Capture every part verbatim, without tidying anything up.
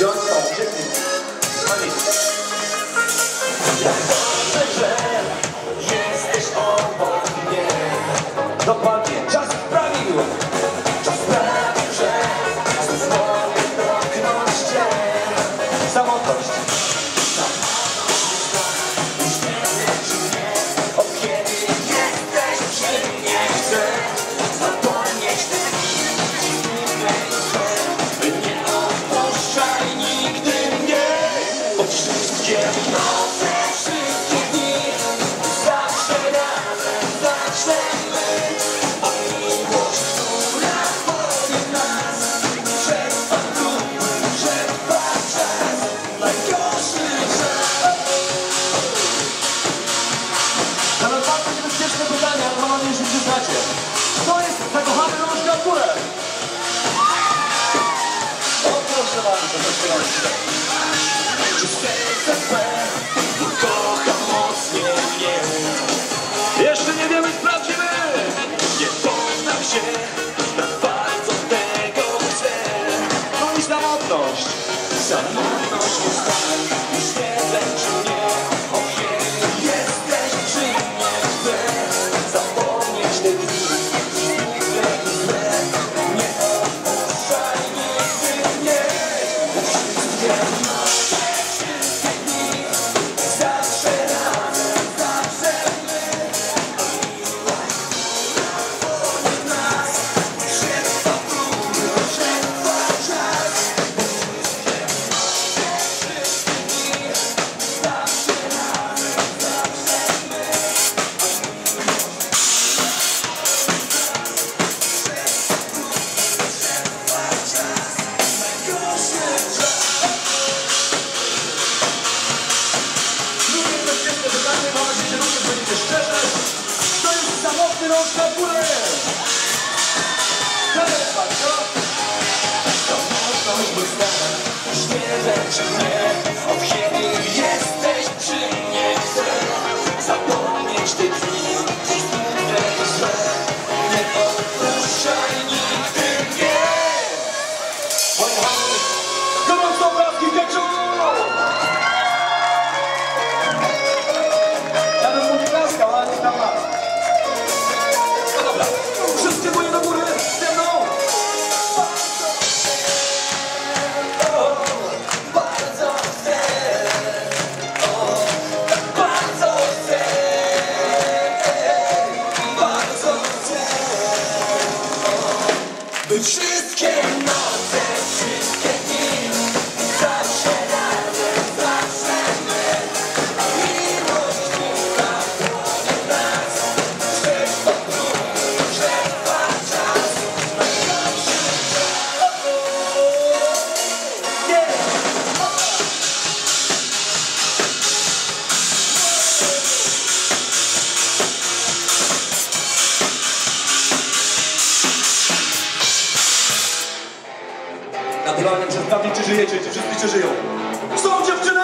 Gdzie oni są? Gdzie ty? Oni. Jak dobrze, że jesteś obok mnie. Dokładnie. Czas sprawił. Czas sprawił, że znów mogę dotknąć cię. Samotność. Już nie leczy mnie. Od kiedy jesteś przy mnie, chcę zapomnieć te dziwne i nie opuszczaj nigdy mnie. Bo wszystkie noce, wszystkie dni, zawsze razem, zawsze my. A miłość, która wchodzi w nas, przetrwa próby, przetrwa czas, najgorszy czas. Nawet bardzo niebezpieczne pytania, ale mam nadzieję, że przyznacie. Kto jest zakochany rączka w górę? O, proszę bardzo, proszę bardzo. Czy serce twe kocha mocniej mnie? Jeszcze nie wiemy, sprawdzimy! Nie poddam się, tak bardzo tego chcę. No i samotność. Samotność ustań, już nie leczy mnie. Od kiedy jesteś przy mnie, chcę zapomnieć te dni, złe i złe. Nie opuszczaj nigdy mnie. Wszystkie noce, wszystkie dni, zawsze razem, zawsze my. Od nas przetrwa próby, przetrwa czas. Drugie niebezpieczne pytanie, mam nadzieję, że również będziecie szczerze. Kto jest samotny rączka w górę? Dalej bardzo. Samotność wyznana, już nie leczy mnie. Od kiedy jesteś przy mnie, chcę zapomnieć te dni, złe i złe. Nie opuszczaj nigdy mnie. Moi kochani, gorąco obrazki keczu! Ja bym mu nie klaskał, ale nie tam was. No dobra, wszystkie dłonie do góry, ze mną! Bardzo chcę, o, tak bardzo chcę, bardzo chcę, o, by wszystkie noce, wszystkie dni, zawsze razem, zawsze my. A miłość, która płonie w nas, przetrwa próby, przetrwa czas, najgorszy czas. Nie! Naturalnie muszę sprawdzić, czy żyjecie, czy wszyscy żyją. Są dziewczyny!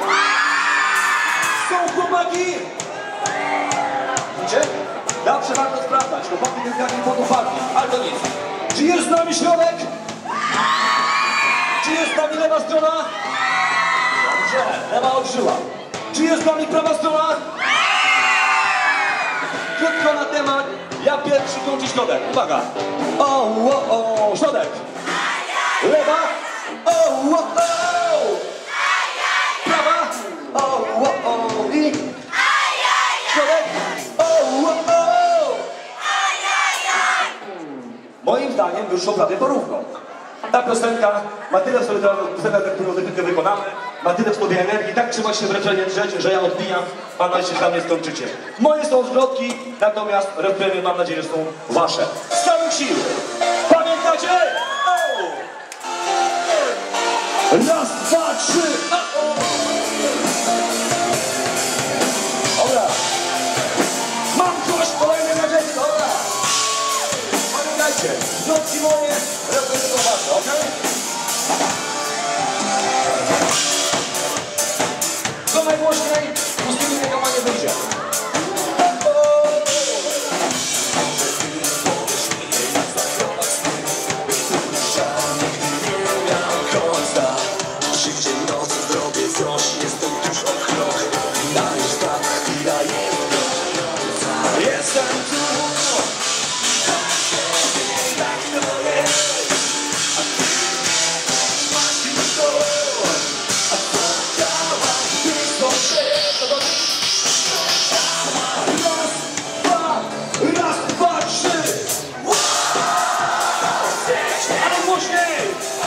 Są chłopaki! Widzicie? Zawsze warto sprawdzać, chłopaki nie zgadli pod uwagi, ale to nic. Czy jest z nami środek? Czy jest z nami lewa strona? Dobrze, lewa odżyła. Czy jest z nami prawa strona? Krótko na temat, ja pierwszy kończy środek. Uwaga! O, o, o, środek! Lewa! O, o, o! Prawa! O, o, o! I środek! O, o, o! Moim zdaniem wyszło prawie porówno. Ta piosenka ma tyle w sobie, piosenka, którą tylko wykonamy, ma tyle w sobie energii, tak trzyma się w refrenie drzeć, że ja odbijam, mam nadzieję, że dla mnie skończycie. Moje są zwrotki, natomiast refreny mam nadzieję, że są wasze. Z całych sił! Pamiętacie? O! Raz, dwa, trzy! O, o. Dobra. Mam coś kolejne na rzeczy, dobra. Pamiętajcie, zwrotki moje, refreny są wasze, okej? Co najgłośniej, pustými rękoma nie wyjdzie. Szybciej w nocy zrobię coś, jestem tuż o krok. A już tak chwila jest. Jestem tu. Tak to jest. A ty masz już to. A co chciała, blisko się. Raz, dwa, raz, dwa, trzy. Ale głośniej!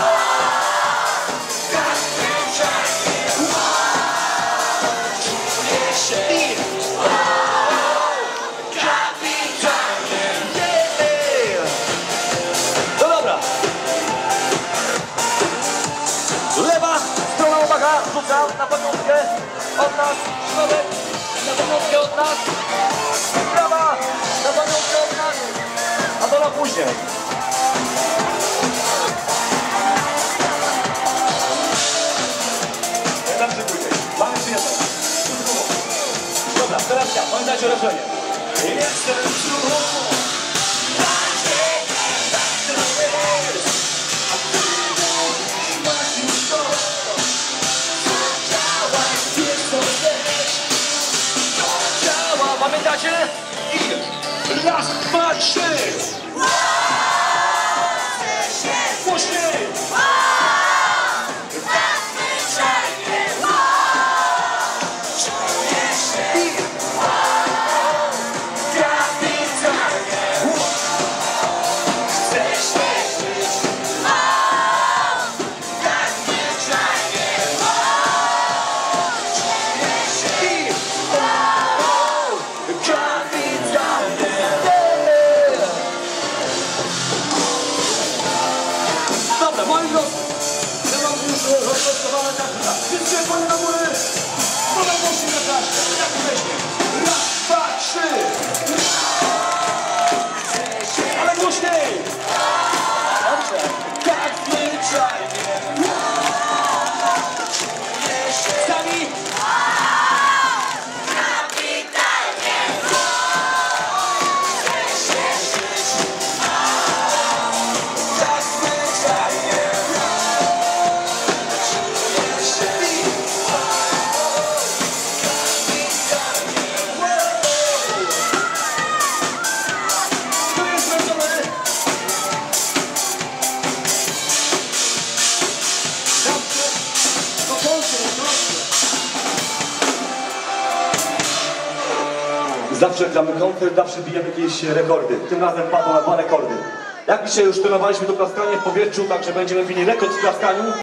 No dobra. Lewa strona, uwaga, rzucam na pamiątkę od nas, środek, na pamiątkę od nas, prawa, na pamiątkę od nas, a to na później. Jeden czy później? Mamy czy jeden? Dobra, teraz ja, pamiętajcie o refrenie. Jestem tu. Pamiętacie? I raz, dwa, trzy! Głośniej! Dobra, moi drodzy, ja mam już rozprostowane taktyka. Wszystkie panie na górę, podam głośniej na klaszkę, jak weźmie. Raz, dwa, trzy. Ale głośniej. Dobrze. Tak zwyczajnie. Sami. Zawsze gramy koncert, zawsze bijemy jakieś rekordy. Tym razem padło na dwa rekordy. Jak dzisiaj już trenowaliśmy to klaskanie w powietrzu, także będziemy bili rekord w klaskaniu.